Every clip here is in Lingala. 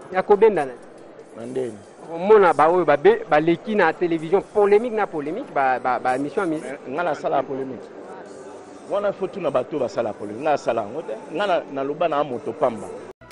ya kobenda na Mandeni. mona ba oyo ba leki na télévision polémique na polémique ba émission à musique Ngana sala polémique. Wana faut na bato ba sala polémique. Na sala ngote. Ngana na loba na moto pamba.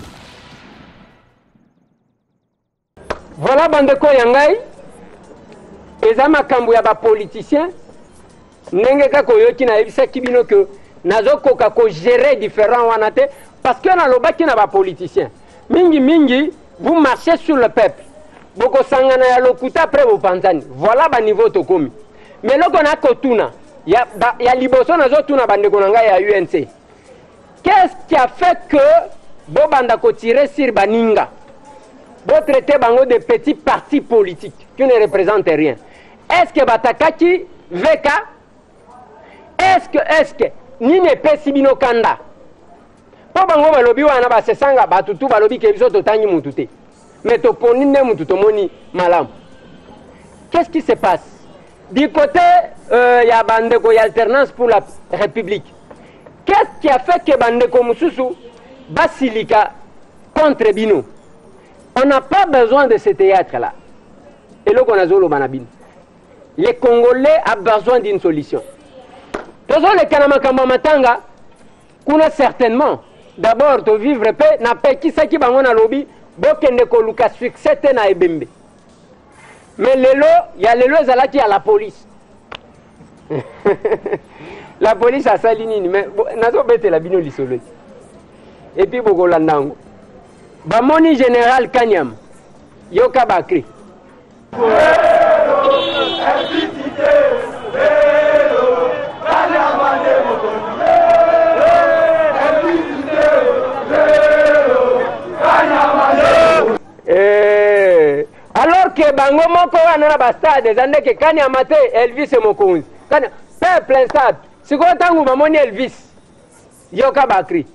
Voilà bandeko yangai. Eza makambo ya ba politicien. Ndenge ka koyoki na ebisa kibino que nazokoka ko gérer différents wana te parce que na lobaki na ba politicien. Mingi vous marchez sur le peuple. Boko sangana ya lokuta après vous panzani. Voilà ba niveau tokomi. Mais loko na kotuna ya liboso nazo tuna bandeko nanga ya UNC. Qu'est-ce qui a fait que bobanda ko tirer sur baninga? Bo traiter bango de petits partis politiques qui ne représentent rien. Est-ce que batakaki VK? Est-ce que ni ne pesi bino kanda? Po bango balobi wana ba sesanga batutu balobi ke biso totangi mutu te. Mais to poni ne mutu to moni malam. Qu'est-ce qui se passe? Du côté ya bandeko y alternance pour la République. Qu'est-ce qui a fait que bandeko mususu basilika contre bino? On n'a pas besoin de ce théâtre là. Et là qu'on a zolo banabine. Les Congolais ont besoin d'une solution. Tous les Kanama Matanga, qu'on a certainement, d'abord, de vivre paix, n'a pas qui ça qui va en lobby, bokende ko luka succès na ebembe. Mais lelo, il y a lelo zala qui a la police. La police a salinini, mais nazo bete la bino lisolo. Et puis boko landango. Bamoni général Kanyam, Yoka Bakri. Alors que bango moko wana ba stade zande ke Kanyam mate Elvis Mokonzi. Kanya peuple stade. Siko tangu bamoni Elvis. Yoka Bakri.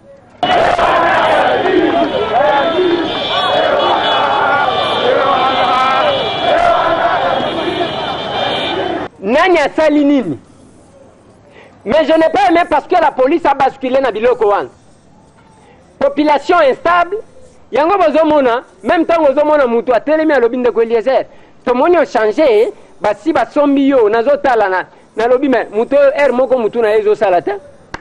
Nanya Salinini. Mais je n'ai pas aimé parce que la police a basculé dans Biloko Wan. Population instable. Yango bozomona, même temps bozomona mutu a telemi à lobby de Eliezer. To moni a changé, basi ba sombi yo nazotala na lobby mais mutu moko mutu na ezo salata.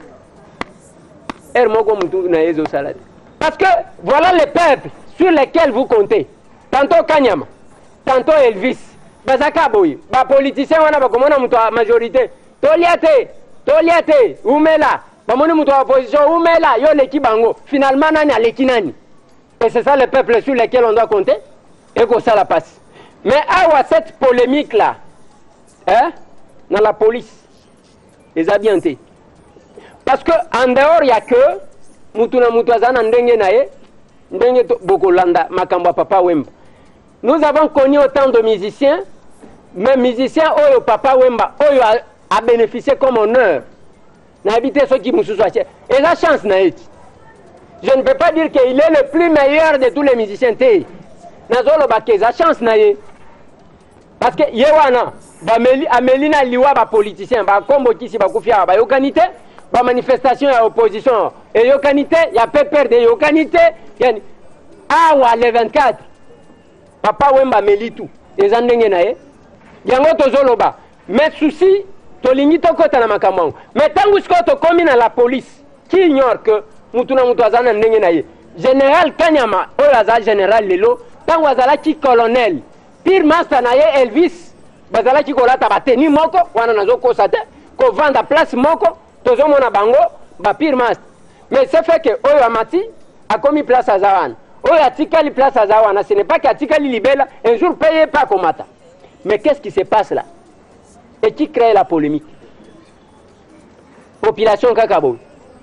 Moko mutu na ezo salata. Parce que voilà les peuples sur lesquels vous comptez. Tantôt Kanyama, tantôt Elvis. Bazaka boy, ba politicien wana bakomona mutu a majorité. Toliate, umela. Bamoni mutu a opposition, umela, yo leki bango. Finalement nani aleki nani. Et c'est ça le peuple sur lequel on doit compter. Et que ça la passe. Mais awa cette polémique là, hein, dans la police, les habientés. Parce que en dehors il n'y a que Mutuna Mutazana Ndenge Nae, Ndenge Bokolanda, Makamba Papa Wemba. Nous avons connu autant de musiciens, mais musiciens Oyo Papa Wemba, Oyo a bénéficié comme honneur. N'a habité ceux qui nous soutiennent. Et la chance n'a été. Je ne peux pas dire qu'il est le plus meilleur de tous les musiciens. Nazolo Bakeza, chance n'a été. Parce que Yewana, Amelina Liwa, politicien, Kombo Kisi Bakufia, Yokanité, manifestation et opposition. Et Yokanité, il y a peur de Yokanité. Awa le 24. Papa Wemba Melitu. Les Andengenae. Yango Tozoloba. Mais souci, Tolingi Tokota na Makamang. Mais tant que tu commis dans la police, qui ignore que Mutuna Mutazana Ndengenae. Général Kanyama, Olaza Général Lelo, tant Wazala qui colonel. Pire master naye Elvis, Bazala qui kolata bateni moko, wana nazo kosate, ko vanda place moko, tozo mona bango, ba pire master. Mais c'est fait que Oyo Amati a commis place à Zawan. Oyo Atikali place à Zawan. Ce n'est pas qu'Atikali Libela, un jour payé pas Komata. Mais qu'est-ce qui se passe là? Et qui crée la polémique? Population Kakabo.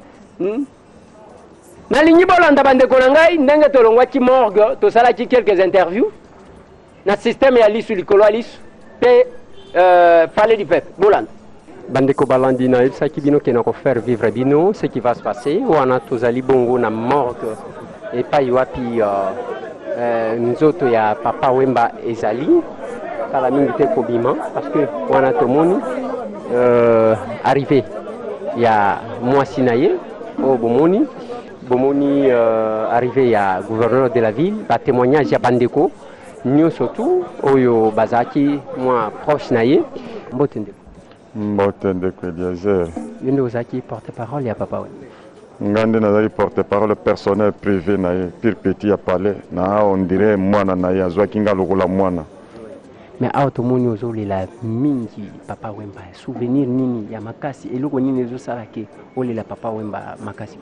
Na lingi bolanda bande konangai ndenge tolongwa ki morgue to sala ki quelques interviews na système ya lisu likolo alisu pe parler du peuple bolanda bande ko balandi na ça ki bino kenako faire vivre bino ce qui va se passer wana tozali bongo na morgue et pa wapi nzoto ya Papa Wemba ezali kala mingi te kobima parce que wana tomoni arrivé ya mwasi naye o bomoni bomoni arrivé à gouverneur de la ville, ba témoignage ya bandeko, nous surtout, oyo bazaki moi proche naie, mbotende. Mbotende ko Eliezer. Yende ozaki porte-parole ya papa we. Ngande nazali porte-parole personnel privé naie, pire petit à palais, na on dirait mwana naie azwaki nga lokola mwana. Mais awa tomoni ozolela mingi papa Wemba, souvenir nini ya makasi eloko nini ezosalaki olela papa Wemba makasi?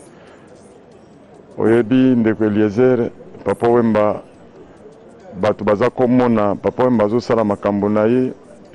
Oyebi ndeko Eliezer, papa Wemba bato baza komona papa Wemba azosala makambo na ye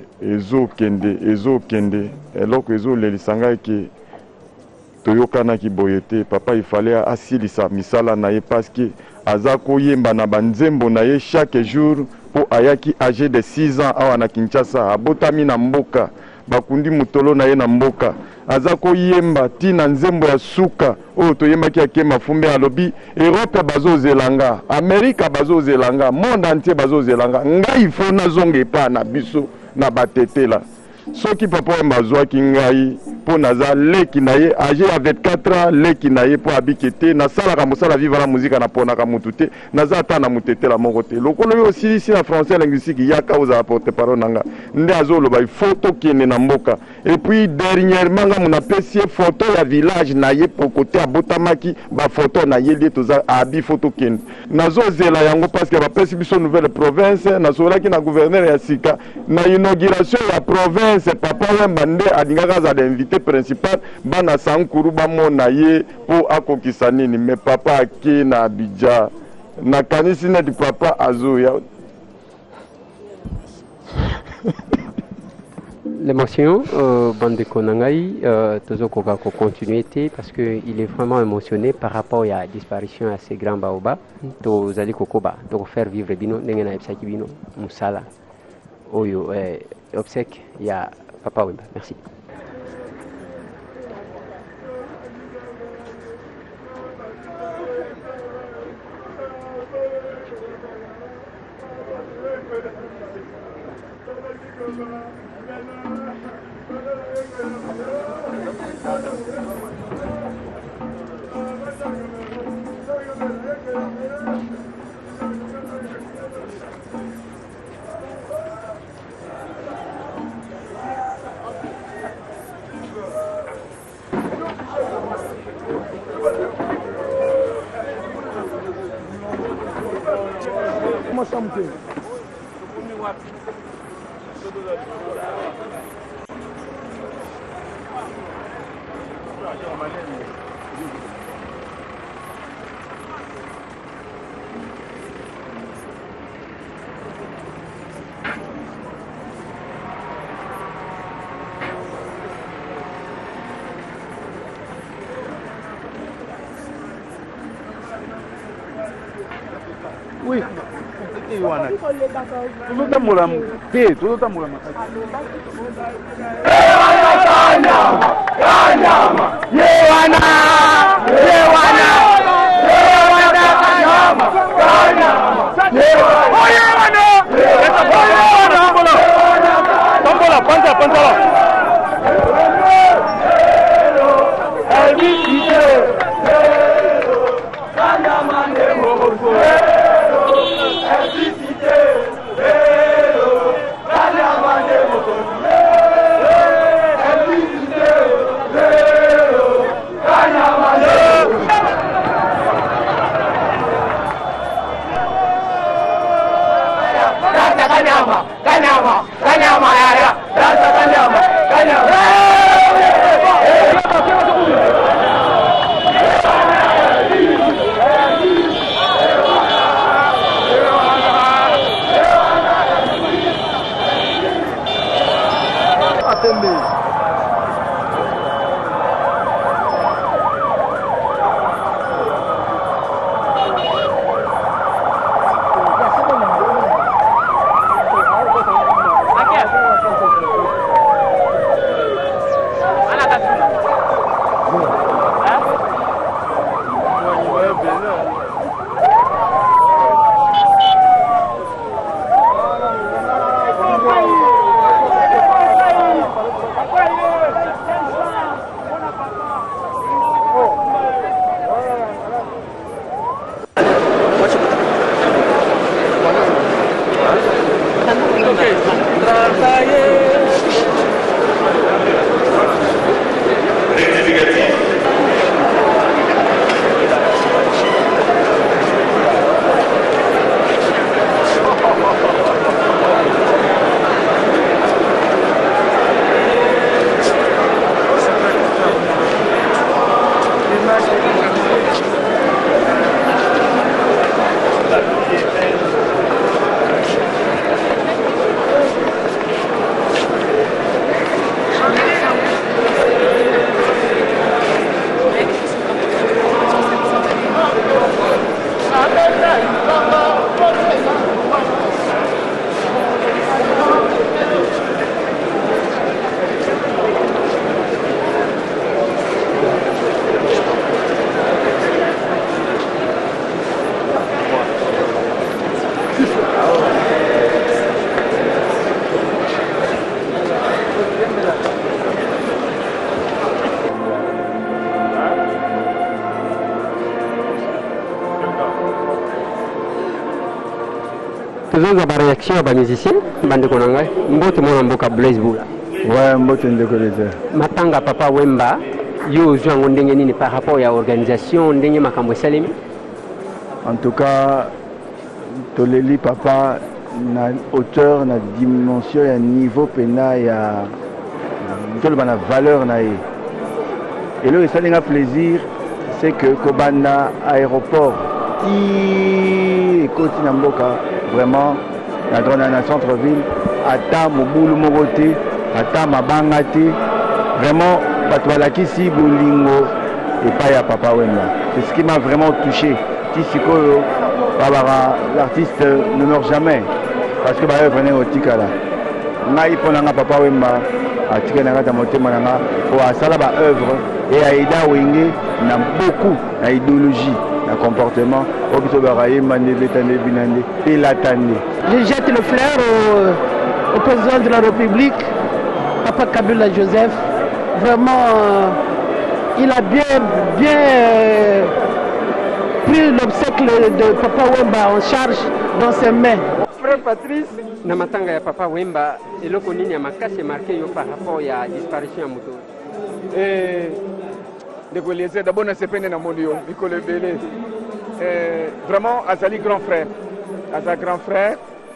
ezokende eloko ezolelisa ngai ke toyokanaki boye te. Papa il fallait asilisa misala na ye parce que aza koyemba na banzembo na ye chaque jour po ayaki âgé de 6 ans awa na Kinshasa, abotami na mboka bakundi mutolo na ye na mboka, aza koyemba tina nzembo ya suka oyo toyembaki akema fumbe alobi Europe bazozelanga, Amerika bazozelanga, monde entier bazozelanga, ngai fo nazonga epa na biso na batetela. Soki papa Wemba azwaki ngai po naza leki na ye âgé ya 24 ans, leki na ye po abikete nasalaka mosala viva la muzika na ponaka mutu te, naza ata na mutetela moko te. Lokolo yo osilisi na français linguistique yaka ozala porte-parole nanga nde azoloba il faut tokende na mboka. Et puis dernièrement nga munapesi ye photo ya village na ye po kote abotamaki ba photo na ye lie toza abi photo kende nazozela yango parce que bapesi biso nouvelle province nasolaki na gouverneur ya sika na inauguration ya province. Papa Wemba nde alingaka azala invité principal bana sankuru bamona ye po akokisa nini, mais papa ake na Abidjan nakanisi neti papa azoya. L'émotion, Bandeko Nangai, Tozokoga ko continuité parce qu'il est vraiment émotionné par rapport à la disparition à ces grands baobabs. Tozali Kokoba, donc faire vivre Bino, Nengena Epsaki Bino, Moussala, Oyo, obsèque, il y a Papa Wemba. Merci. Oui, tuzotambola te tuzotambola makasi Toujours la réaction à musicien, bande konanga, mbote mona mboka Blaise Bula. Ouais, mbote ndekoleza. Matanga papa Wemba, yo zwango ndenge nini par rapport à organisation ndenge makambo salemi. En tout cas, toleli papa na hauteur, na dimension, ya niveau pena ya tolba na valeur na ye. Et là, ça n'a plaisir, c'est que Kobana aéroport qui côté Namboka vraiment dans la centre-ville ata mobulu mogote ata mabangate vraiment batwalaki si bolingo et pas ya papa Wemba. C'est ce qui m'a vraiment touché. Tisiko l'artiste ne meurt jamais parce que bah venait au tikala. Ngai ponanga papa Wemba atika na kata motema nanga pour asala ba œuvre et aida wenge na beaucoup na idéologie. Un comportement je jette le fleur au président de la République, Papa Kabila Joseph. Vraiment, il a bien pris l'obstacle de Papa Wemba en charge dans ses mains. Frère Patrice, na matanga ya Papa Wemba, eloko nini ya makasi marqué yo par rapport à la disparition ya moto. D'abord, on s'est peine dans mon lieu, Nicole Bélé. Vraiment, Azali grand frère. Azali grand frère.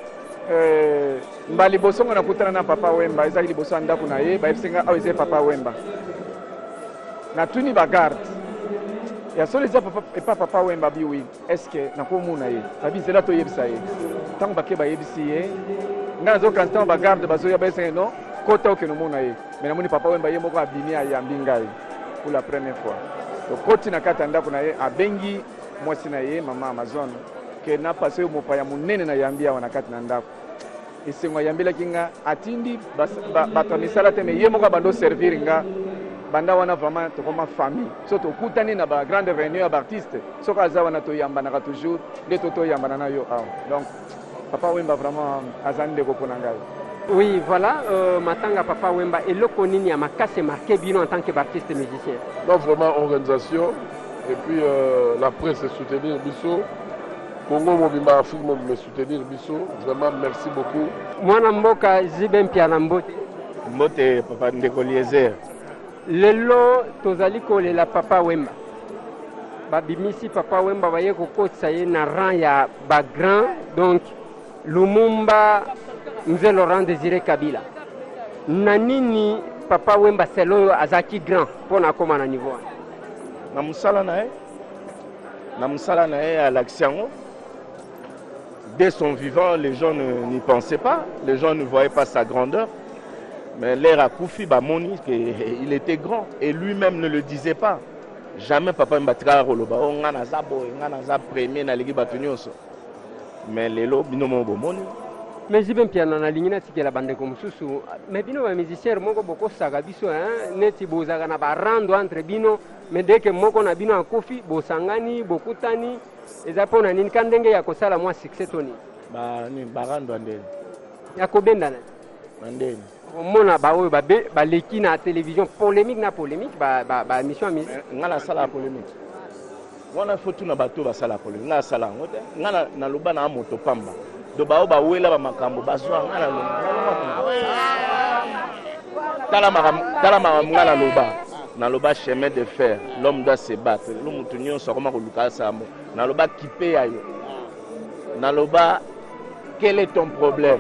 Mbali boso on a kutana na Papa Wemba. Azali boso anda kunaye. Ba ifsenga aweze Papa Wemba. Na tuni bagarde. Ya soli za Papa Wemba biwi. Est-ce que na ko muna ye? Abi zela to yebisa ye. Tango bake ba yebisi ye. Nga zo constant bagarde bazo ya ba ifsenga no. Kota o ke no muna ye. Mais na moni Papa Wemba ye moko abimi ya mbinga ye. Pour la première fois. Donc, quand on a katanda kuna ye abengi mwasi na ye mama Amazon que na passé au mopaya munene na yambia wana katana ndako. Isengo yambila kinga atindi bato misala te me ye moko bando servir nga banda wana vraiment to comme famille. Surtout kutani na ba grande réunion d'artistes. Soka aza wana to yamba na toujours de to yamba na yo. Donc Papa Wemba vraiment azande ko ponanga. Oui, voilà, Matanga Papa Wemba et le Konini a marqué marqué bien en tant qu'artiste musicien. Donc vraiment organisation et puis la presse soutenir Bisso. Congo Mobima Afrique me soutenir Bisso. Vraiment merci beaucoup. Moi Namboka Zibem Pianambote. Mbote Papa Ndekoliezer. Lelo tozali kolela Papa Wemba. Babimisi Papa Wemba baye kokotsa ye na rang ya ba grand donc Lumumba Mzee Laurent Désiré Kabila. Nanini Papa Wemba selo azaki grand pour na koma na niveau. Na musala na ye à l'action. Dès son vivant, les gens n'y pensaient pas, les gens ne voyaient pas sa grandeur. Mais l'air à Koufi Bamoni, il était grand et lui-même ne le disait pas. Jamais Papa Mbatra Roloba, on a un premier na ligi batunyoso. Mais les lots binomo bomoni. Mais j'ai bien piano na ligne na la bande comme susu. Mais bino ba musicien moko boko saga biso hein neti bozaga na barando entre bino mais dès que moko na bino akofi bosangani bokutani ezapona nini kandenge ya kosala moi succès toni. Ba ni barando andeni. Ya kobenda na. Andeni. Mona ba oyo ba leki na télévision polémique ba émission ngala sala polémique. Wana faut tout na bato ba sala polémique. Na sala ngote. Ngala na loba na moto pamba. Do ba ba wela ba makambo bazwa ngala lo. Tala ngala loba. Na loba chemin de fer, l'homme doit se battre. Lo mutu nyonso koma ko luka sambo. Na loba kipe ayo. Na loba quel est ton problème?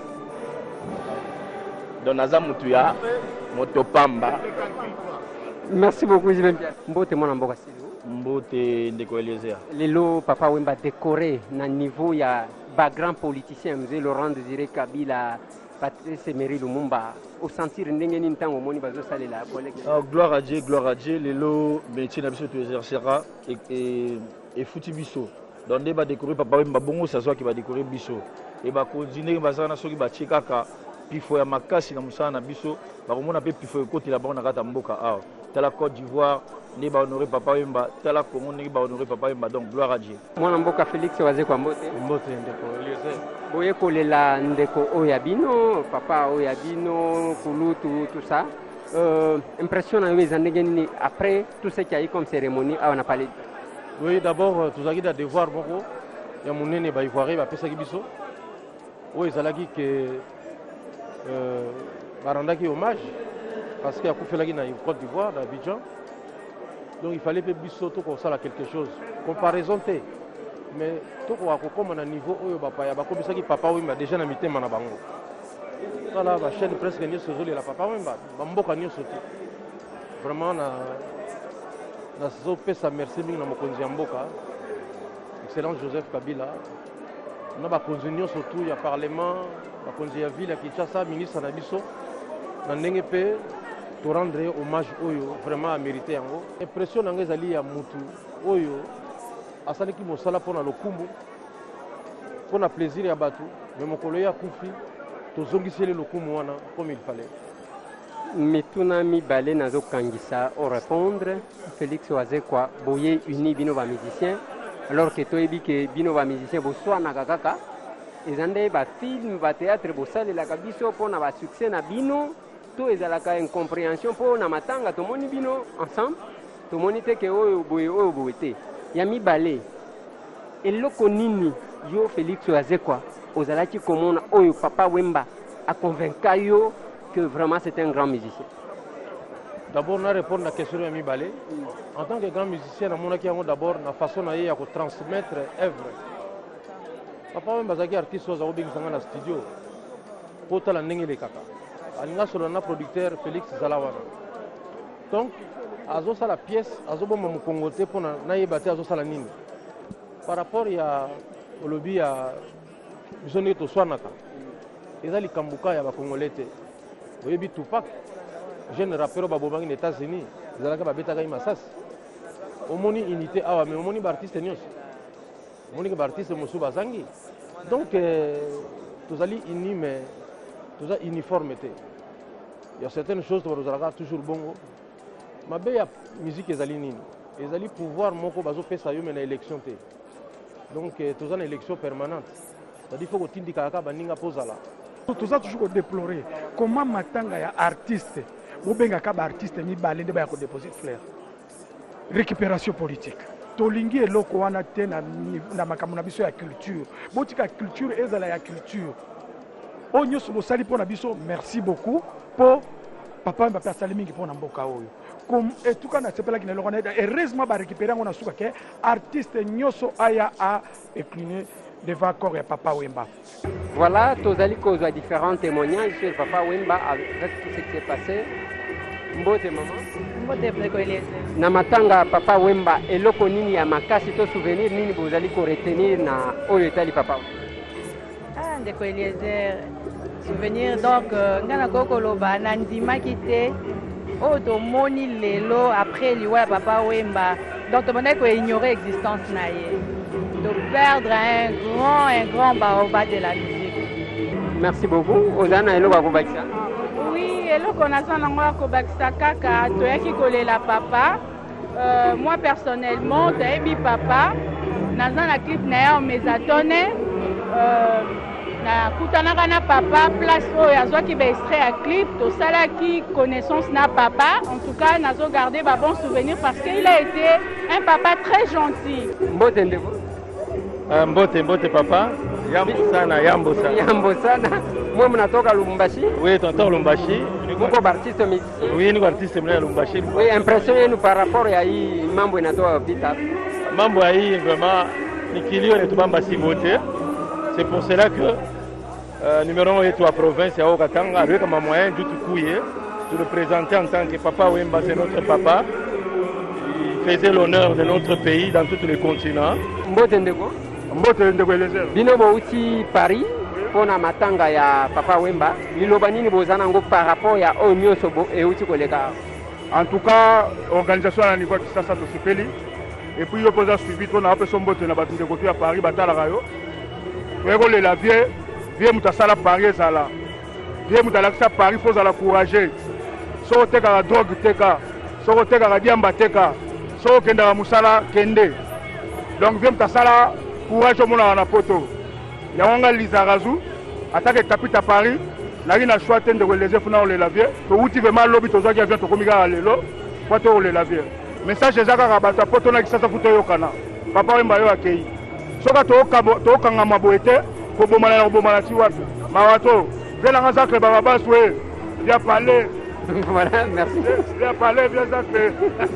Dans naza mutu ya moto pamba. Merci beaucoup Zibem. Mbote mwana mboka silo. Mbote Ndekoliezer. Lelo Papa Wemba décoré na niveau ya ba grand politicien Mzee Laurent Désiré Kabila, Patrice Emery Lumumba. Au sentir ndenge ni ntango moni bazo salela collègue. Gloire à Dieu, Lelo métier na biso tu exercera et futi biso. donc nde badécorer papa Wemba bongo sazwaki badécorer biso et bakontinue bazala na soki batie kaka pifo ya makasi na mosala na biso bakomona mpe pifo ekotela bango na kati ya mboka awa tala Côte d'Ivoire nde bahonoré papa Wemba tala Congo ndenge bahonoré papa Wemba, donc gloire à Dieu. Mwana mboka Félix Wazekwa Mbote ndeko Eliezer boye kolela ndeko oyo ya bino papa oyo ya bino kulutu tout ça impression na yo eza ndenge nini après tout ce qui a eu comme cérémonie awa na palais? Oui, d'abord tozalaki na devoir moko ya monene baivoirien bapesaki biso oyo ezalaki ke barandaki hommage parce que akufelaki na Côte d'Ivoire na Abidjan, donc il fallait que biso tokosala quelque chose comparaison te mais tokoka kokoma na niveau oyo bapaya bakomisaki papa Wemba déjà na mitema na bango tala bachaîne presque nyonso ezolela papa Wemba bamboka nyonso te vraiment nazopesa merci mingi na mokonzi ya mboka excellence Joseph Kabila na bakonzi nyonso tu ya parlement bakonzi ya ville ya Kinshasa ministre na biso na ndenge mpe to rendre hommage oyo vraiment amérité yango. Impression na ngai ezali ya mutu oyo asalaki mosala mpona lokumbu mpona plaisir ya bato me mokolo ya kufi tozongiseli lokumu wana comme il fallait. mituna mibale nazokangisa o répondre Félix Wazekwa boye uni bino ba musicien alors que toyebi ke bino ba musicien boswanaka kaka eza nde bafilme batéâtre bosalelaka biso mpona basuccès na bino to ezalaka incompréhension mpona matanga tomoni bino ensemble tomoni te ke oyo boye te ya mibale eloko nini yo Félix Wazekwa ozalaki komona oyo papa Wemba aconvainca yo que vraiment c'est un grand musicien? D'abord, on répondre à la question de Mibale. En tant que grand musicien, on a d'abord la façon de transmettre l'œuvre. Papa Wemba est un artiste qui est dans le studio. Pour la nengele kaka. Il y a un producteur Félix Zalawana. Donc, à la pièce, à mon Congoté pour naïbater à la nini. Par rapport au lobby à Bisonné to Swanaka. Il y a les Kambuka et les Congolais. Vous voyez, Tupac, jeune rappeur aux États-Unis, ils ont fait Massas. Au moni unité, mais au moni artiste Nios. Au moni artiste Moussou Bazangi. Donc, tous allez unis, mais tous allez uniformité. Il y a certaines choses que vous avez toujours bon. Mais il y a musique qui est allée. Ils allaient pouvoir moko bazo pesa yo mena élection té. Donc, tous allez élection permanente. C'est-à-dire qu'il faut que tu indiques à baninga posala. Tout ça toujours déplorer comment matanga ya artiste bobenga ka ba artiste ni balende ba ko déposer fleur récupération politique tolingi eloko wana te na makambo na biso ya culture botika culture ezala ya culture onyo so sali pona biso merci beaucoup po papa mba pasali mingi pona mboka oyo comme etuka na sepela kina lokona heureusement ba récupérer ngona suka ke artiste nyoso aya a incliné devant corps et papa Wemba. Voilà, tozali kozwa différents témoignages sur papa Wemba avec tout ce qui s'est passé. Mbote maman. Mbote Ndeko Eliezer. Na matanga papa Wemba eloko nini ya makasi to souvenir nini bozali ko retenir na oyo etali papa? Ah Ndeko Eliezer. Souvenir donc ngana koko loba na ndimaki te oyo tomoni lelo après liwa ya papa Wemba. Donc tomoni ko ignorer existence na ye. De perdre un grand baobab de la musique. Merci beaucoup. Ozana eloko akobakisa. Oui, eloko nazana ngo akobakisa kaka toyaki kolela papa. Moi personnellement, toyebi papa nazana clip na yo mezatone na kutanaka na papa place oyo azwaki ba extrait ya clip tosalaki connaissance na papa. En tout cas, nazo garder ba bon souvenir parce qu'il a été un papa très gentil. Mbote ndeko. Mbote papa, Yambo sana. Moi mnatoka Lubumbashi? Oui, tunatoka Lubumbashi. Muko artiste musicien? Oui, niko artiste mwana Lubumbashi. Oui, impression yenu par rapport ya hii mambo inatoka vita? Mambo ya hii vraiment ni kilio netubamba sibote. C'est pour cela que numéro 1 yetu wa province ya Okatanga avec ma moyen du tukuye de le présenter en tant que papa Wemba, c'est notre papa. Il faisait l'honneur de notre pays dans tous les continents. Mbote ndeko? Mbote ndeko Eliezer. Bino bouti Paris pona matanga ya papa Wemba. Liloba nini bozana ngo par rapport ya onyoso bo euti koleka? En tout cas, organisation à niveau de Kisasa Tosipeli. et puis yo posa suivi to na peso mbote na batunde ko ya Paris batala rayo ko le la vie mutasala Paris ezala vie mutalakisa Paris faut la courager so teka la drogue teka so teka la diamba teka so kenda musala kende donc vie mutasala courage mona na poto ya wanga lizarazu attaque capita Paris na ina choix tende ko les efuna le la vie to uti vraiment lobby to zaki avion to komika lelo kwa to le la vie message ezaka ka bata poto na kisasa futo yokana papa wemba yo akei soka to kanga maboete ko bomana na bomana ti wapi mawato vela nga zakle baba baswe via parler voilà merci via parler via zakle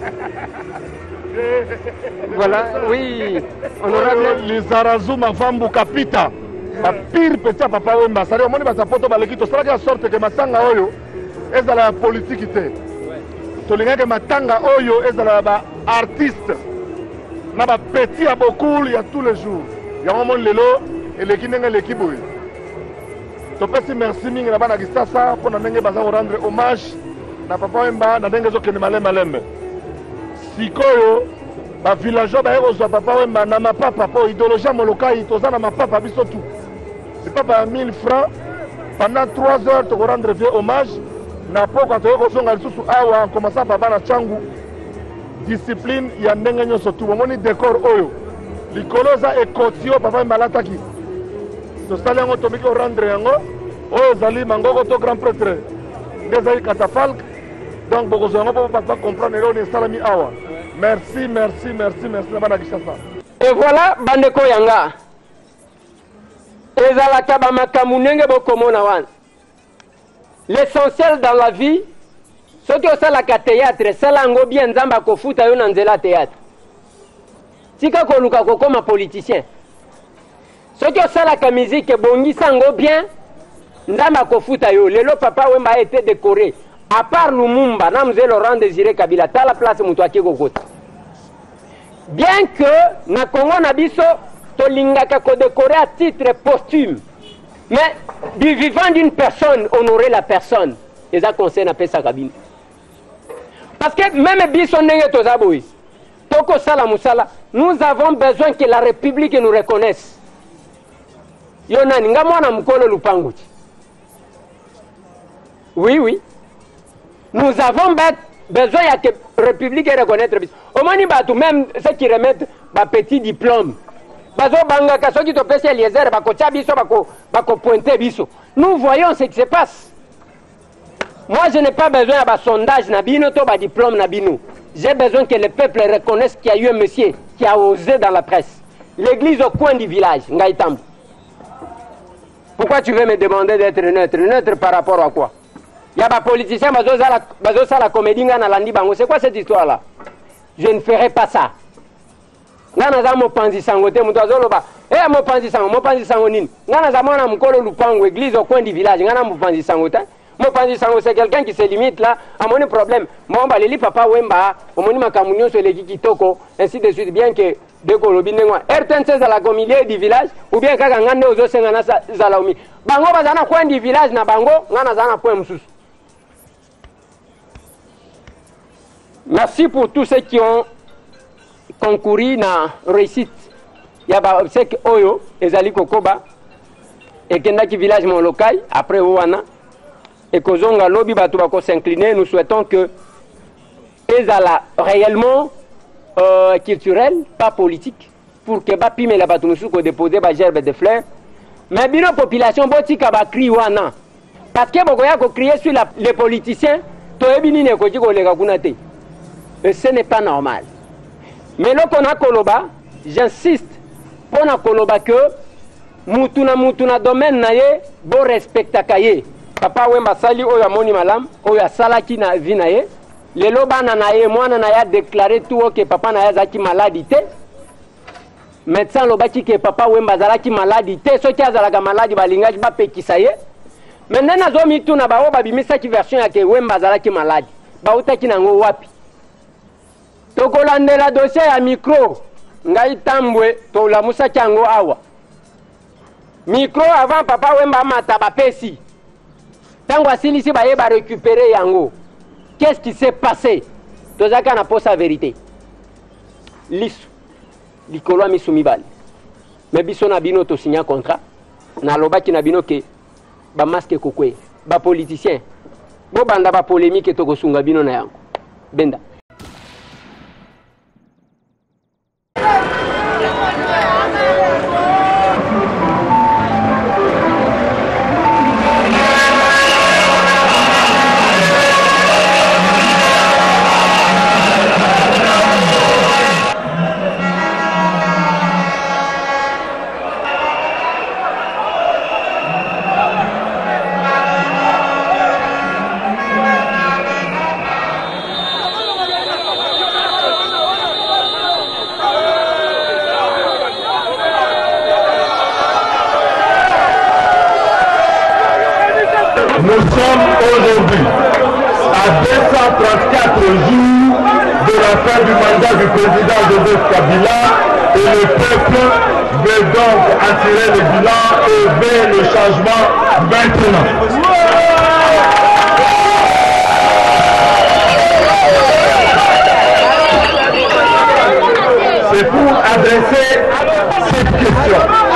voilà oui honorable les arazu mafambu kapita ba pire petit papa wemba sari omoni ba sapoto baleki to sala ka sorte que matanga oyo ezala la politique te to linga que matanga oyo ezala ba artiste na ba petit à beaucoup il y a tous les jours ya omoni lelo eleki ndenge eleki boye topesi merci mingi na bana kisasa mpona ndenge baza korendre hommage na papa wemba na ndenge ezokende malembe sikoyo bavillageois baye kozwa papa wemba na mapapa mpo idéologie ya molokai toza na mapapa biso tu lipapa ya 1000 francs pendant 3 heures tokorendre vie hommage na pokwa toye kozonga lisusu awa nkomasa papa na changu discipline ya ndenge nyonso tu bomoni décor oyo likolo eza ekoti oyo papa wemba alataki tosali yango tomiki korendre yango oyo ezali mangoko to grand prêtre nde ezali catafalque donc bokozwa yango mpo bato bacomprendre eloko esalami awa merci na bana Kinshasa. Et voilà bandeko yanga ezalaka bamakambo ndenge bokomona wana l'essentiel dans la vie soki osalaka théâtre sala yango bien nzambe akofuta yo na nzela théâtre tika koluka kokoma politicien soki osalaka musique ebongisa yango bien nzambe akofuta yo lelo papa wemba a été décoré à part Lumumba na mzee Laurent Désiré Kabila tala place mutu ake kokota bien que na Congo na biso tolingaka kodécorer à titre posthume mais du vivant d'une personne honorer la personne eza conseil na pesa kabine parce que même biso ndenge toza boye tokosala musala nous avons besoin que la République nous reconnaisse yo nani nga mwana mukolo lupangu oui nous avons besoin que la République reconnaître biso omoni batu même ceux qui remettent ba petit diplôme bazo banga ka soki to pesa Eliezer bakotia biso bako pointer biso nous voyons ce qui se passe. Moi je n'ai pas besoin de sondage na bino to ba diplôme na bino. J'ai besoin que le peuple reconnaisse qu'il y a eu un monsieur qui a osé dans la presse. L'église au coin du village, Ngaïtambo. Pourquoi tu veux me demander d'être neutre? Neutre par rapport à quoi? Il y a des politiciens, bazo la comédie, c'est quoi cette histoire-là? Je ne ferai pas ça. Ngana za mopanzi sangote mutu azoloba mopanzi sango nini ngana za mwana mkolo lupango église au coin du village ngana mopanzi sangote mopanzi sango c'est quelqu'un qui se limite là à mon problème momba leli papa wemba omoni makamunyo sur les kitoko ainsi de suite bien que de kolobi ndengwa RTNC za la milieu du village ou bien kaka ngande ozo senga na za la umi bango bazana coin du village na bango ngana za na point msusu. Merci pour tous ceux qui ont concouru na réussite. Il y a c'est que Oyo, ezali kokoba, et kendaki village mon local, après Ouana, et Kozonga lobby batu bako s'incliner, nous souhaitons que ezala réellement culturel, pas politique, pour que ba pime la batu nous ko déposer ba gerbe de fleurs. Mais bien la population botika ba cri Ouana. Parce que bokoya ko crier sur les politiciens, to ebini ne ko jiko lega kunate. Et ce n'est pas normal. Mais là qu'on a koloba, j'insiste, pour na koloba que mutuna domaine naye bo respecta kaye. Papa wemba sali oyo amoni malam, oyo salaki na vi naye. Lelo bana naye mwana na ya déclaré tout que papa na ya zaki maladité. Médecin lobaki que papa wemba zalaki maladité, so ki azalaka maladi balingaji ba pekisa ye. Maintenant nazo mituna ba oba bimisa ki version ya ke wemba zalaki maladi. Ba utaki nango wapi? Tokolandela dossier ya micro ngai tambwe to la musa chango awa micro avant papa wemba mata bapesi tango asilisi baye ba récupérer yango. Qu'est-ce qui s'est passé? Tozaka na posa vérité liso likolo misu mibale mais biso na bino to signer contrat na lobaki na bino ke ba masque kokwe ba politicien bo banda ba polémique to kosunga bino na yango benda. Nous sommes aujourd'hui à 234 jours de la fin du mandat du président Joseph Kabila et le peuple veut donc en tirer le bilan et veut le changement maintenant. C'est pour adresser cette question.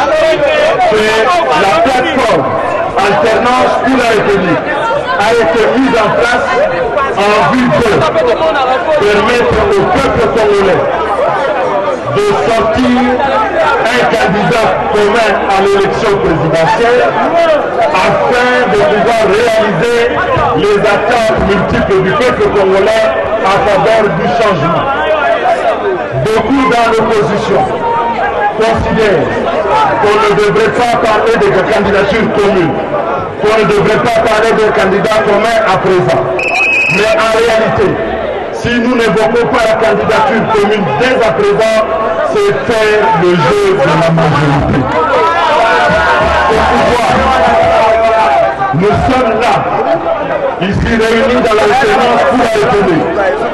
C'est la plateforme Alternance pour la République a été mise en place en vue de permettre au peuple congolais de sortir un candidat commun à l'élection présidentielle afin de pouvoir réaliser les attentes multiples du peuple congolais en faveur du changement. Beaucoup dans l'opposition considèrent qu'on ne devrait pas parler de candidature commune, qu'on ne devrait pas parler de candidat commun à présent. Mais en réalité, si nous n'évoquons pas la candidature commune dès à présent, c'est faire le jeu de la majorité. Pour pouvoir, nous sommes là, ici réunis dans l'alternance pour la République,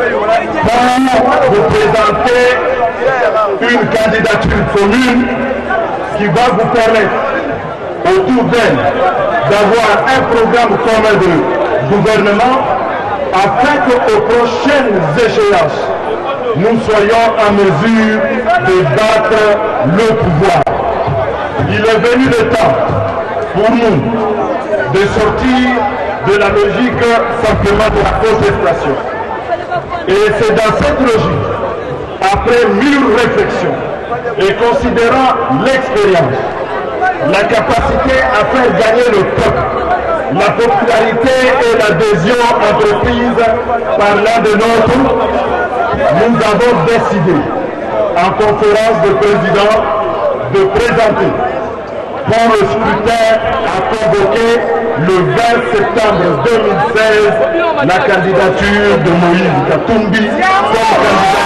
pour vous présenter une candidature commune qui va vous permettre, autour d'elle, d'avoir un programme commun de gouvernement afin qu'aux prochaines échéances, nous soyons en mesure de battre le pouvoir. Il est venu le temps pour nous de sortir de la logique simplement de la contestation. Et c'est dans cette logique, après 1000 réflexions et considérant l'expérience, la capacité à faire gagner le peuple, la popularité et l'adhésion entreprise par l'un de nôtres, nous avons décidé en conférence de présidents de présenter pour le scrutin à convoquer le 20 septembre 2016 la candidature de Moïse Katumbi comme candidat.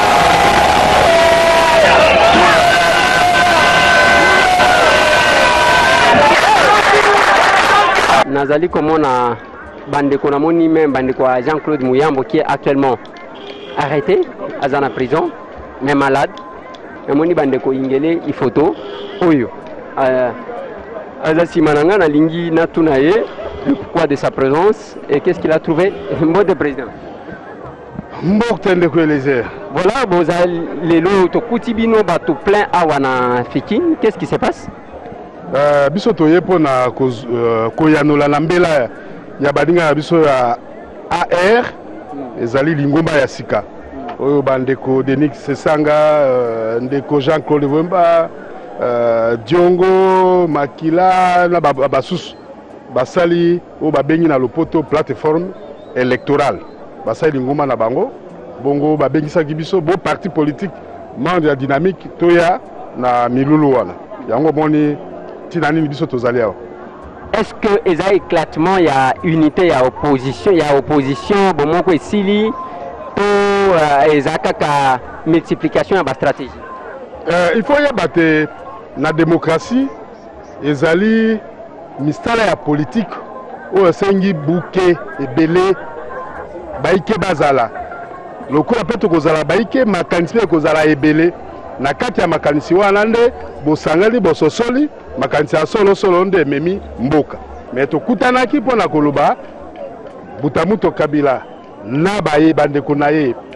Nazali komona bandeko namoni même bandeko Jean-Claude Mouyambo qui est actuellement arrêté à la prison mais malade. Namoni bandeko ingele ifoto oyo Azasi Mananga na lingi natunaye le pourquoi de sa présence et qu'est-ce qu'il a trouvé mot de président. Voilà, vous avez les lots Tokutibino bateau plein à Wana Fikin, qu'est-ce qui se passe? Biso toye pona koyanola na mbela ya badinga biso ya AR ezali lingomba ya sika oyo bandeko Denis Sesanga ndeko Jean-Claude Wemba Diongo Makila na basusu basali o babengi na lopoto plateforme électorale basali lingomba na bango bongo babengisa biso bo parti politique membre ya dynamique toya na milulu wana yango boni. Est-ce que il y a éclatement, il y a unité, il y a opposition, bon moi quoi ici pour la multiplication de la stratégie. Il faut y avoir la démocratie, ezali mistala ya politique o sengi bouquet et belé baike bazala. Lokola peto kozala baike makanisi pe kozala ebele na kati ya makanisi wana nde bosangeli bososoli makanisi ya solo nde memi mboka mais tokutanaki mpona koloba Butamuto Kabila na baye bandeko na ye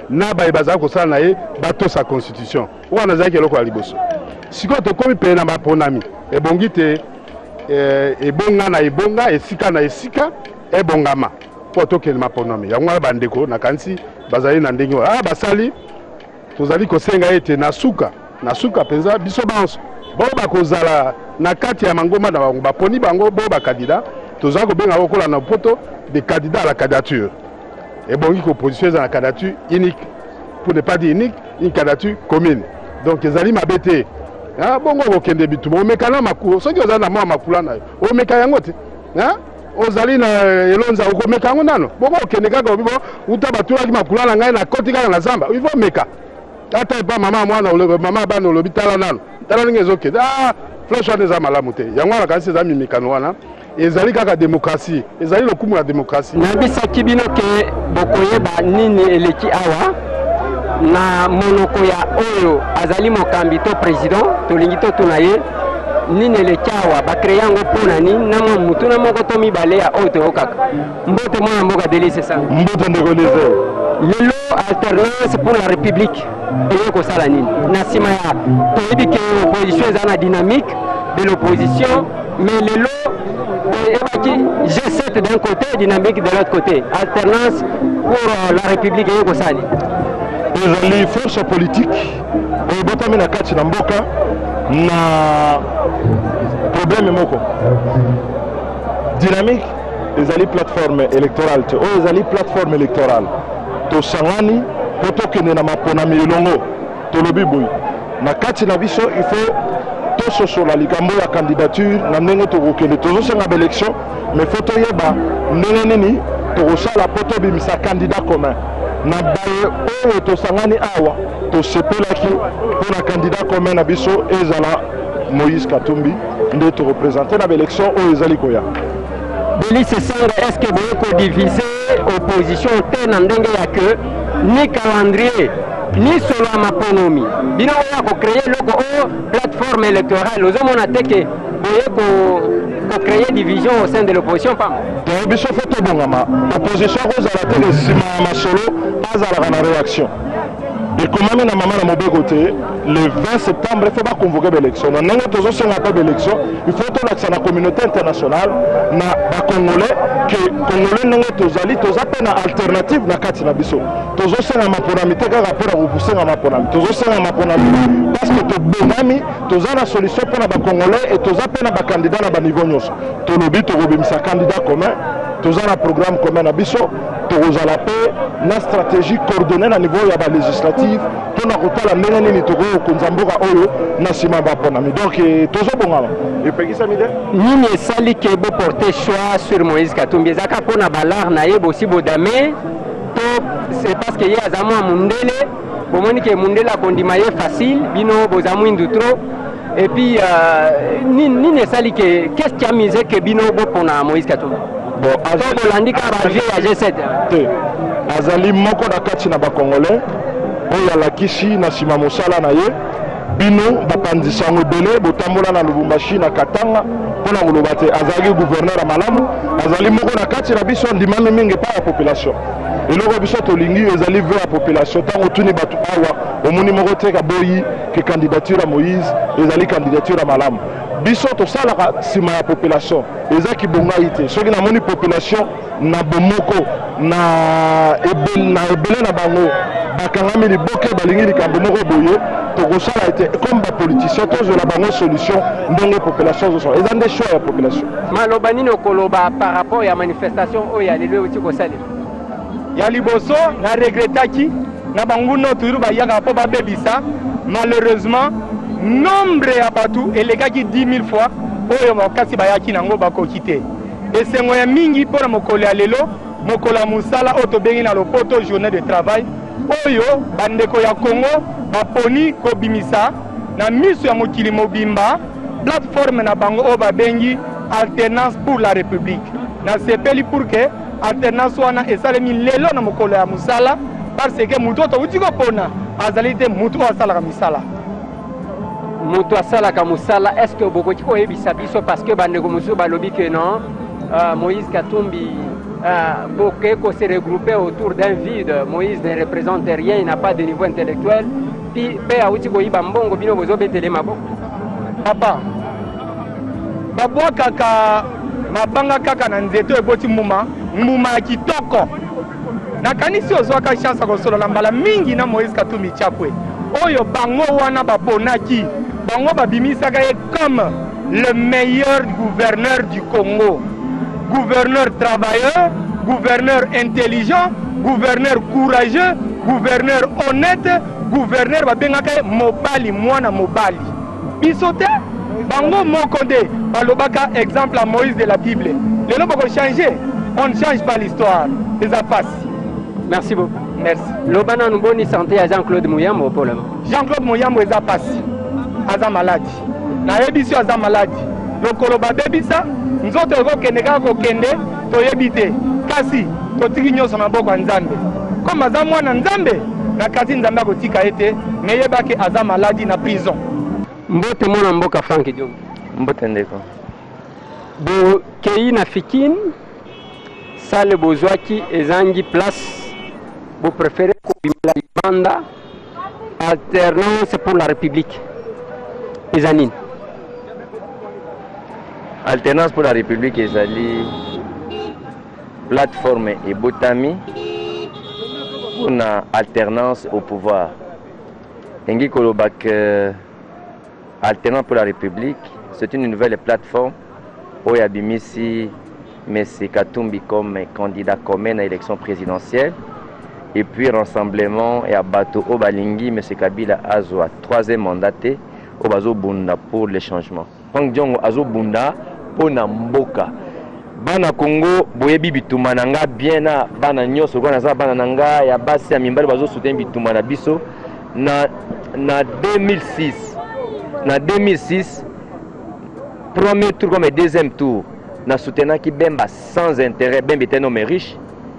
na baye bazala kosala na ye batosa constitution wana azalaki eloko ya liboso sikoyo tokomi pene na baponami ebongi te ebonga na ebonga esika na esika ebongama mpo tokende maponami yango wana bandeko nakanisi bazali na ndenge oyo basali tozali kosenga ete na suka mpenza biso banso bao bakozala na kati ya mangomba na bango baponi bango bao bakandida tozala kobenga kokola na poto de candidat à la candidature ebongi koposition eza na candidature unique pour ne pas dire unique une candidature commune donc ezali mabe te bongo okokende bituma omeka na makulu soki ozali na mwa makula na yo omeka yango te ozali na elonza okomeka yango nano bongo okende kaka obibo uta batulaki makula na ngai na koti kaka na zamba ivo meka ata epa mama mwana mama bana olobi tala nano tala ndenge ezokende flash wana eza malamu te yango wana kasi eza mimikano wana ezali kaka démocratie ezali lokumu ya démocratie nabisaki bino ke bokoyeba nini eleki awa na monoko ya oyo azali mokambi to président tolingi totuna ye nini eleki awa bakreye yango mpona nini na mwa mutu na moko to mibale ya oyo toyokaka mbote mwana mboka Delice Sanga mbote ndeko lise lelo alternance pour la république eye kosala nini na nsima ya toyebi ke opposition eza na dynamique de l'opposition mais lelo ebaki G7 d'un côté dynamique de l'autre côté alternance pour la république eye kosala nini ezali force politique oyo botami na kati na mboka na problème moko dynamique ezali plateforme électorale te oyo ezali plateforme électorale tosangani mpo tokende na maponami elongo tolobi boye na kati na biso il faut tososola likambo ya candidature na ndenge tokokende tozosenga baélection mais faut toyeba ndenge nini tokosala mpo tobimisa candidat commun na baye oyo tosangani awa tosepelaki mpona candidat commun na biso ezala Moïse Katumbi nde torepresente na baélection oyo ezali koya Delice Sanga est-ce que boye kodivise opposition te na ndenge ya ke ni calendrier ni solo ya maponomi bino oyo akocreye eloko oyo plateforme électorale ozomona te ke boye créer division au sein de l'opposition pam biso fo tobongama opposition kozala te nsima ya masolo azalaka na réaction ekomami na mama na mobeko te le 20 septembre il faut baconvoquer baélection na ndenge tozosenga mpe baélection il faut tolakisa na communauté internationale na bacongolais ke congolais ndenge tozali toza mpe na alternative na kati na biso tozosenga maponami te kaka mpo na kopusenga maponami tozosenga maponami parce que tobongami toza na solution mpo na bacongolais et toza mpe na bacandidat na baniveau nyonso tolobi tokobimisa candidat commun toza na programme commun na biso tokozala mpe na stratégie coordonnée na niveau ya balégislative mpona kotala ndenge nini tokokonza mboka oyo na nsima baponami donc tozobongama epekisami te nini esali ke boporte choix sur Moïse Katumbi ezaka mpona balare na ye bosi bodame to c'est parce que ye aza mwa mundele bomoni ke mundele akondima ye facile bino boza mwindu trop et puis nini esali ke qu'est-ce qui a misé ke bino bopona Moïse Katumbi bon bolandika bavie ya G7 te azali moko na kati na bacongolais oyo alakisi na nsima mosala na ye bino bapanzisa yango ebele botambola na Lubumbashi na Katanga mpona koloba te azalaki gouverneur ya malamu azali moko na kati na biso ndimami mingi epai ya population eloko biso tolingi ezali ve ya population ntango tuni bato awa omoni moko te kaboyi ke candidature ya Moïse ezali candidature ya malamu biso tosalaka nsima ya population eza kibongai te soki namoni population na bomoko na ebele na bango bakangami liboke balingi likambo moko boye tokosala ete comme bapoliticien tozela bango solution ndenge population zosala eza nde choix ya population maloba nini okoloba par rapport ya manifestation oyo ya lelo euti kosalela ya liboso na regretaki na banguno turu bayaka mpo babebisa malheureusement nombre ya bato elekaki 10 000 fois oyo makasi bayaki nango bakoki te esengo ya mingi mpona mokolo ya lelo mokolo ya mosala oyo tobengi na lopoto journée de travail oyo bandeko ya Congo baponi kobimisa na miso ya mokili mobimba plateforme na bango oyo babengi alternance pour la république na sepeli pour que alternance wana esalemi lelo na mokolo ya mosala parce que mutu oyo touti kopona azali te mutu oyo asalaka misala mutu asalaka mosala est ce que bokoki koyebisa biso parce que bandeko mosusu balobi ke non Moïse Katumbi Bokeko se regrouper autour d'un vide. Moïse ne représente rien, il n'a pas de niveau intellectuel. Puis, papa, babwa kaka, mabanga kaka na nzeto eboti muma, muma kitoko. Nakanisi ozwaka chance kosolola mbala mingi na Moïse Katumbi Chapwe. Oyo bango wana baponaki, bango babimisaka ye comme le meilleur gouverneur du Congo. Gouverneur travailleur, gouverneur intelligent, gouverneur courageux, gouverneur honnête, gouverneur babengaka mobali mwana mobali. Bisote bango mokonde balobaka exemple à Moïse de la Bible. Lelo bako changer, on ne change pas l'histoire. Les passe. Merci beaucoup. Merci. Lobana nous bonne santé à Jean-Claude Mouyambo pour le moment. Jean-Claude Mouyambo est passé. Aza malade. Na yebisi aza malade. Lokolo babebisa nzoto kokende kaka kokende toyebi te. Kasi totiki nyonso na maboko ya Nzambe. Comme aza mwana Nzambe na kasi Nzambe akotika ete meyebaki aza maladi na prison. Mbote mwana mboka Frank Diongo. Mbote ndeko. Bo kei na fikine sale bozwaki ezangi place. Vous préférez la banda alternance pour la République. Ezanine. Alternance pour la République ezali plateforme et botami pour une alternance au pouvoir. Engi kolobak alternance pour la République, c'est une nouvelle plateforme où il y a Bimisi M. Katumbi comme candidat commun à l'élection présidentielle. Et puis rassemblement et à Bato Obalingi, M. Kabila Azwa, troisième mandaté, Obazo Bunda pour les changements. Frank Diongo Azo Bunda pour Namboka. Bana Congo, Boyebi Bitumananga, bien na Bana Nyoso, Bana Nanga, ya Basi Amimbal Bazo soutien Bitumana Biso. Na 2006, premier tour comme deuxième tour, na soutien qui Bemba sans intérêt, Bemba était nommé riche.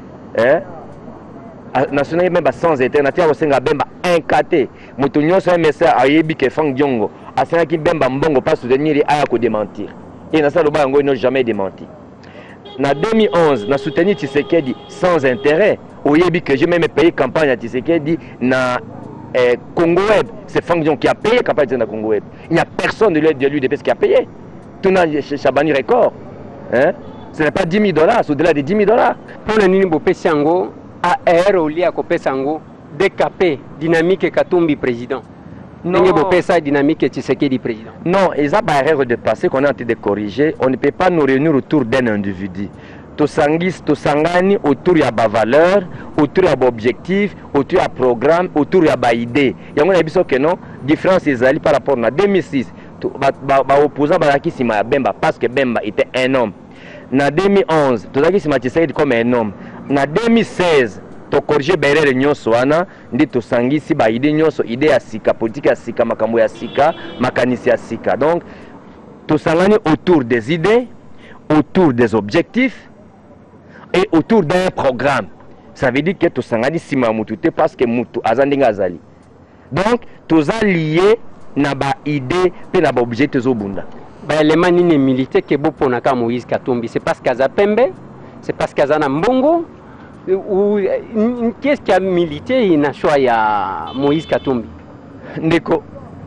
National même sans alternative au Senga Bemba incaté Moutounion sur un message à Yebi que Frank Diongo à Senga qui Bemba Mbongo pas soutenir et à démentir et na ça le Bango n'a jamais démenti. Na 2011 na soutenu Tshisekedi sans intérêt au Yebi que j'ai même payé campagne à Tshisekedi na Congo Web, c'est Frank Diongo qui a payé campagne de Congo Web. Il n'y a personne de l'UDPS qui a payé. Tout n'a Chabani record. Hein? Ce n'est pas $10 000, c'est au-delà de $10 000. Pour le Ninibo Pessango AR au lia ko pesango décapé dynamique Katumbi président. Non, ça dynamique Tshisekedi président. Non, ils ont pas erreur de passer qu'on est en train de corriger. On ne peut pas nous réunir autour d'un individu. Tosangis, tosangani autour de la valeur, autour de l'objectif, autour du programme, autour de la idée. Il y a une que non, différence est par rapport à 2006. Opposant Baraki Sima Bemba parce que Bemba était un homme. En 2011, Tozaki Sima Tshisekedi comme un homme. En 2016, to corriger berere nyonso wana ndi tosangisi ba idée nyonso idée ya sika politique ya sika makambo ya sika makanisi ya sika. Donc tosangani autour des idées, autour des objectifs et autour d'un programme. Ça veut dire que tosangani sima mutu te parce que mutu azandinga azali. Donc toza lié na ba idée pe na ba objectif zobunda. Ba élément nini militaire que bo ponaka Moïse Katumbi, c'est parce qu'Azapembe, c'est parce qu'Azana Mbongo. Ou qu'est-ce qui a milité il n'a choisi à Moïse Katumbi? Ndeko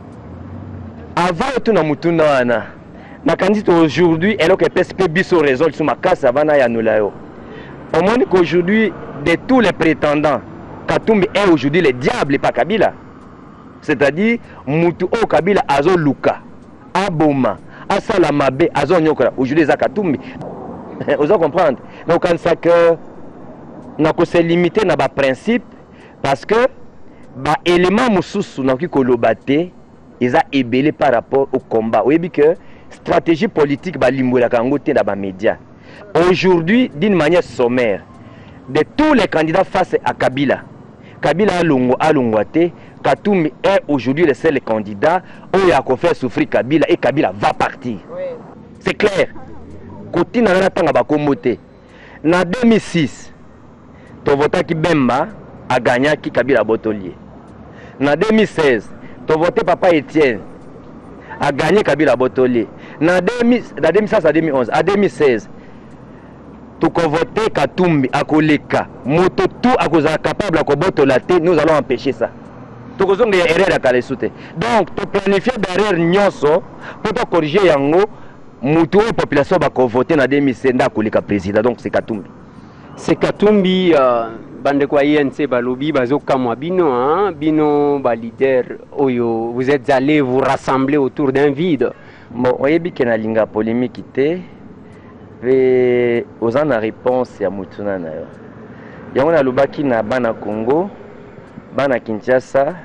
avant tout na mutuna wana na candidat aujourd'hui elle que PSP biso résolte sur ma casse avant ya nulayo. On montre qu'aujourd'hui de tous les prétendants Katumbi est aujourd'hui le diable et pas Kabila. C'est-à-dire mutu o Kabila azo luka aboma asala mabe azo nyokora aujourd'hui za Katumbi. Vous allez comprendre. Donc quand ça que nous se limiter à nos principes parce que les éléments mususu na kolobate ils ont ébélé par rapport au combat. Oui, que stratégie politique ba limbola kangote dans les médias. Aujourd'hui, d'une manière sommaire, de tous les candidats face à Kabila, Kabila Alungwate, Katumbi est aujourd'hui le seul candidat où il a fait souffrir Kabila et Kabila va partir. Oui. C'est clair. Côté na tanga ba komote. Na 2006 Tovota qui Bemba a gagné qui Kabila Botolier. En 2016, Tovoté Papa Etienne a gagné Kabila Botolier. En 2016 à 2011, à 2016, voter Katumbi akoleka moto tout akoza capable akobotola te, nous allons empêcher ça. Tokozonga erreur ya kalesute. Donc to planifier derrière nyonso pour corriger yango mutu la population va voter na 2005 akoleka président. Donc c'est Katumbi. C'est Katumbi bande kwa INC balobi bazokamwa bino hein, bino ba leader oyo vous êtes allés vous rassembler autour d'un vide. Bon, oyebi ke na linga polémique te. Ve ozana réponse ya mutuna na yo. Yango na lubaki na bana Congo, bana Kinshasa,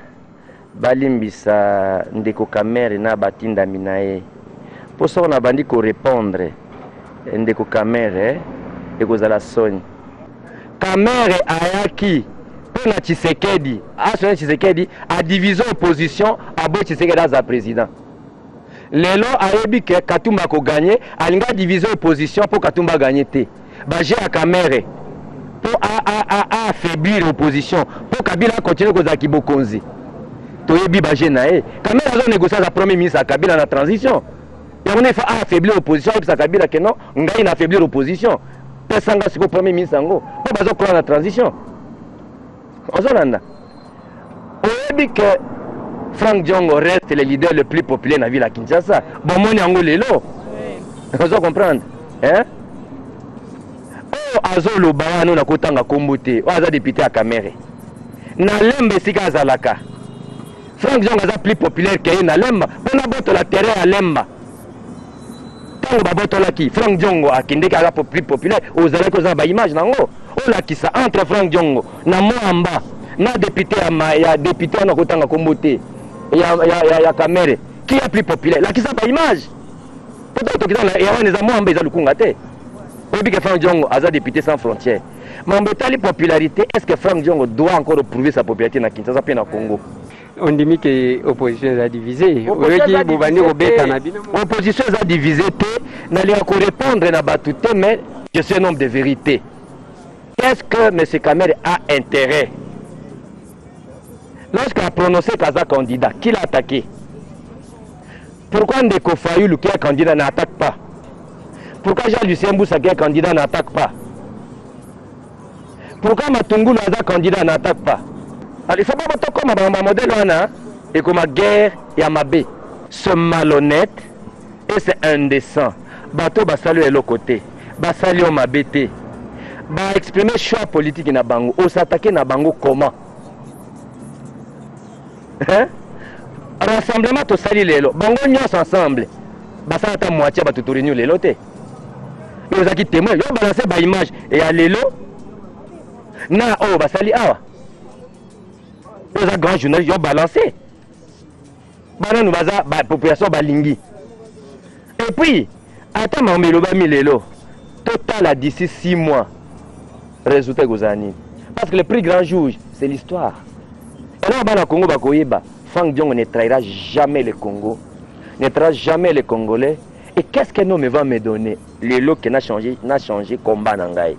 balimbisa ndeko Kamere na batinda minae. Poso na bandi ko répondre ndeko Kamere ekozala soni. Kamere ayaki pona Tshisekedi, asona Tshisekedi a division opposition abo Tshisekedi za président. Lelo ayebi ke Katumba ko gagner, alinga division opposition pour Katumba gagner te. Baje à Kamere pour affaiblir l'opposition, pour Kabila continuer ko zaki bokonzi. Toyebi baje nae. Kamere a négocié sa premier ministre à Kabila na transition. Et on est affaiblir l'opposition et sa Kabila que non, ngai na affaiblir l'opposition. Pesanga siko premier ministre ngo, pour bazo ko na transition. Ozolanda. Oyebi ke Frank Diongo reste le leader le plus populaire dans la ville à Kinshasa. Bon, mon yango lelo. Vous comprendre? Hein? Oh, azolo baya no nakotanga kombote. O aza député à Kamere. Na lembe sika azalaka. Frank Diongo aza plus populaire que na lemba. Pona boto la terrain à lemba. Tango ba boto la ki Frank Diongo akinde ka plus populaire. Ozala ko za ba image nango. O la kisa entre Frank Diongo na Moamba na député ya député na kotanga kombote. Il y a Kamere qui est plus populaire. Là qui ça pas image. Peut-être que il y a des amours en bas le Kungate. On dit que Frank Diongo a député sans frontières. Mais en bétali popularité, est-ce que Frank Diongo doit encore prouver sa popularité dans Kinshasa et dans Congo? On dit que l'opposition est divisée. L'opposition est divisée. N'allez encore répondre à batute, mais je suis un homme de vérité. Est-ce que M. Kamere a intérêt? Lorsqu'il a prononcé Kaza candidat, qui l'a attaqué? Pourquoi Ndeko Fayulu qui est candidat n'attaque pas? Pourquoi Jean-Lucien Boussa qui est candidat n'attaque pas? Pourquoi Matungulu Aza candidat n'attaque pas? Alors il ne faut pas voter comme un modèle et comme une guerre et à Mabé. C'est malhonnête et c'est indécent. Bateau Bassalio est l'autre côté. Bassalio Mabété. Bah exprimer choix politique na bango. On s'attaquer na bango comment? Hein? Rassemblement to sali lelo bango nyos ensemble basa ta moitié ba to réunion lelo te yo zaki témoin yo balancer ba image et à lelo na oh basali awa yo za grand journaliste yo balancer bana nous baza ba population balingi et puis attends mamelo ba mi lelo total à d'ici 6 mois résultat gozani parce que le plus grand jour c'est l'histoire. Alors, dans le Congo, Frank Diongo ne trahira jamais le Congo, ne trahira jamais les Congolais. Et qu'est-ce que nous va me donner? Le lot qui n'a changé combat Nangaï.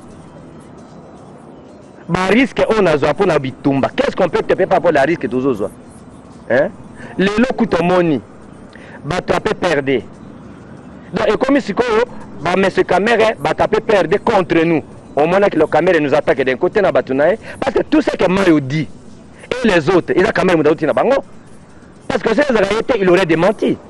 Le risque on a pour la bitumba. Qu'est-ce qu'on peut te faire par rapport à risque tous autres? Hein? Le lot coûte money. Tu peux perdre. Donc, et comme si M. Kamere peut perdre contre nous. Au moment que le Kamere nous attaque d'un côté, parce que tout ce que Mario dit, et les autres, ils ont quand même Bango. Parce que si ils avaient été, il aurait démenti.